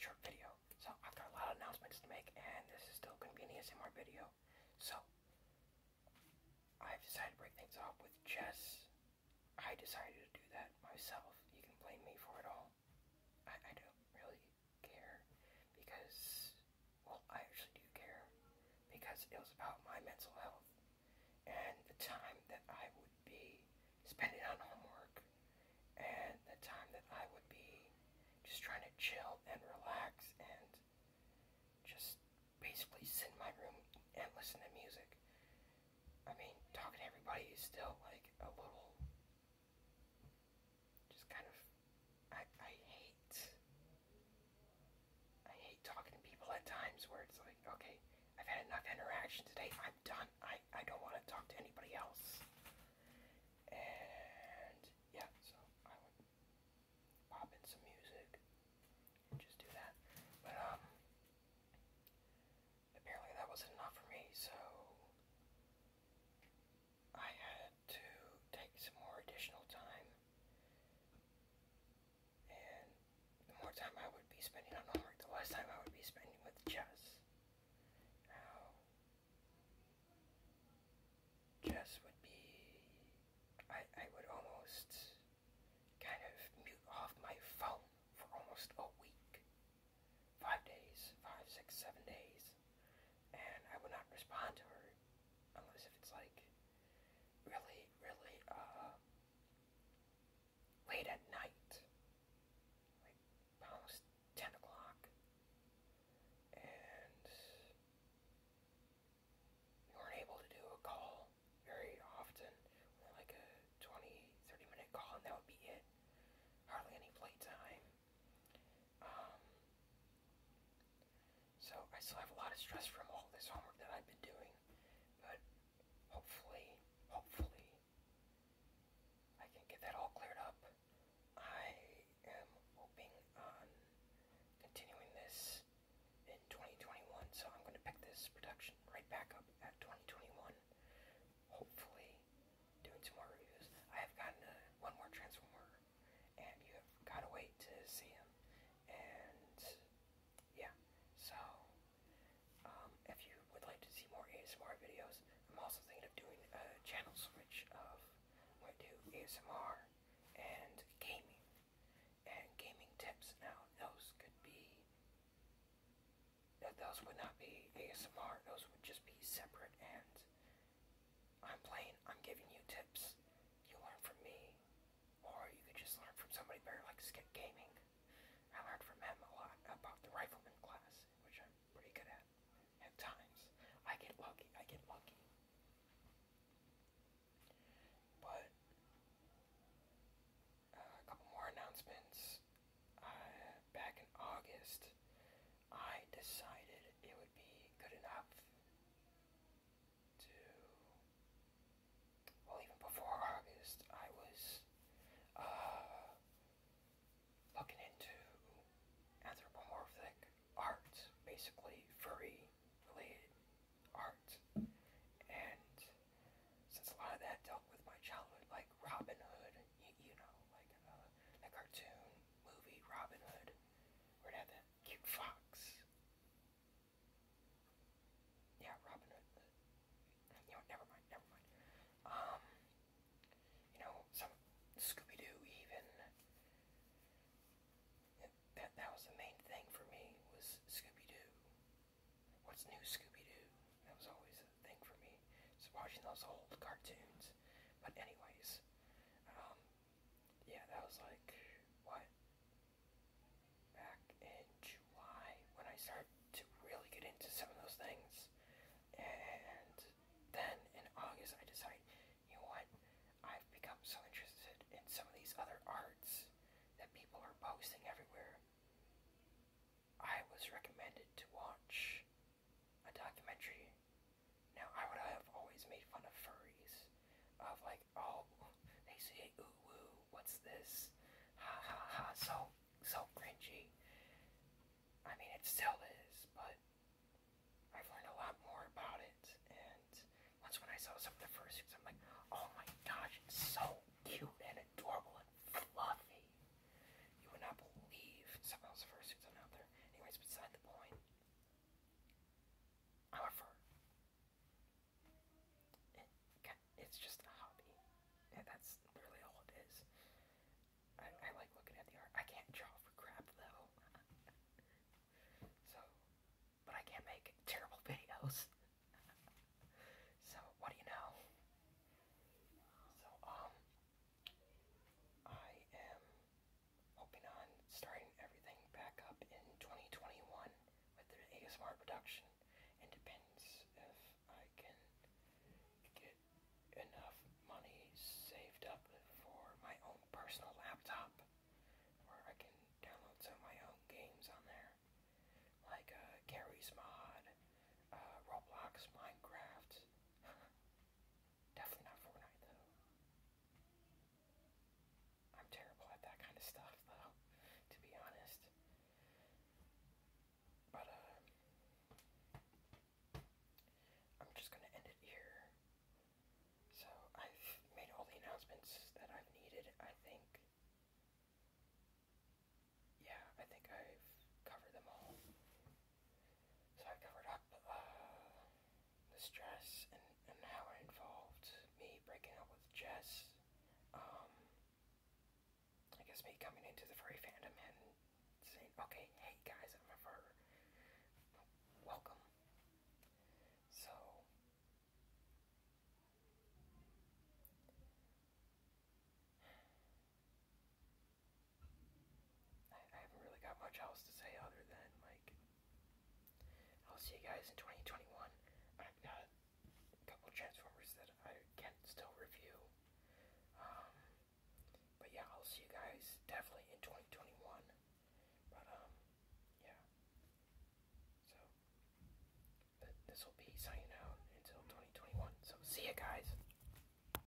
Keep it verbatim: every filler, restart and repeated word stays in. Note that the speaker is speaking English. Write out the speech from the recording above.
short video. So I've got a lot of announcements to make, and this is still going to be an A S M R video. So I've decided to break things off with chess. I decided to do that myself. You can blame me for it all. I, I don't really care because, well, I actually do care because it was about my mental health and the time that I would be spending on homework and the time that I would be just trying to chill and relax and just basically sit in my room and listen to music. I mean, talking to everybody is still like a little, just kind of, I, I hate, I hate talking to people at times where it's like, okay, I've had enough interaction today, I'm done, I, I don't want to talk to anybody else. And yeah, so I would pop in some music and just do that. But um, apparently that wasn't enough for me, so I had to take some more additional time. And the more time I would be spending on homework, the less time I would be spending with chess. Now, chess would be, I, I would almost kind of mute off my phone for almost a week. Five days, five, six, seven days. And I would not respond to her unless if it's like really, really, uh, late at night. Like almost ten o'clock. And we weren't able to do a call very often. Like a twenty, thirty minute call, and that would be it. Hardly any playtime. Um, so I still have a lot of stress from all this homework that I've been doing, but hopefully, hopefully, I can get that all cleared up. I am hoping on continuing this in twenty twenty-one, so I'm going to pick this production right back up at twenty twenty-one. Hopefully, doing some more reviews. I have gotten uh, one more Transformer, and you have got to wait to see him. And yeah, so um, if you would like to see more A S M R videos, I'm also thinking of doing a channel switch of I'm going to do A S M R and gaming and gaming tips. Now, those could be, those would not be A S M R, those would just be separate, and I'm playing, I'm giving you tips. You learn from me, or you could just learn from somebody better like Skip Gaming. I learned from him a lot about the rifleman class, which I'm pretty good at. At times, I get lucky, I get lucky. But, uh, a couple more announcements. Uh, back in August, I decided it would be good enough to, well, even before August, I was, uh, looking into anthropomorphic art, basically furry related art, and since a lot of that dealt with my childhood, like Robin Hood, you, you know, like uh, the cartoon movie Robin Hood, where it had that cute fox. Yeah, Robin Hood. You know, never mind, never mind. Um, you know, some Scooby-Doo even. That, that was the main thing for me, was Scooby-Doo. What's new, Scooby-Doo? That was always a thing for me. So watching those old cartoons. But anyways, um, yeah, that was like, what? Back in July, when I started to really get into some of those things. And then in August, I decided, you know what? I've become so interested in some of these other arts that people are posting everywhere. I was recommended to watch a documentary. Now, I would have always made fun of furries, of like, oh, they say ooh woo, what's this? Ha ha ha, so, so cringy. I mean, it still is, but I've learned a lot more about it, and once when I saw some of the fursuits, I'm like, oh my gosh, it's so cute and adorable and fluffy. You would not believe some of those fursuits on out there. production. It depends if I can get enough money saved up for my own personal laptop, where I can download some of my own games on there, like uh, Gary's Mod, uh, Roblox, Minecraft. Definitely not Fortnite though. I'm terrible at that kind of stuff though, to be honest. But uh, I'm just gonna end it here. So I've made all the announcements that I've needed, I think. Yeah, I think I've covered them all. So I covered up uh, the stress and, and how it involved me breaking up with Jess. Um, I guess me coming into the furry fandom and saying, okay, hey guys, I'm a fur. Welcome. So, I, I haven't really got much else to say other than, like, I'll see you guys in twenty twenty-one.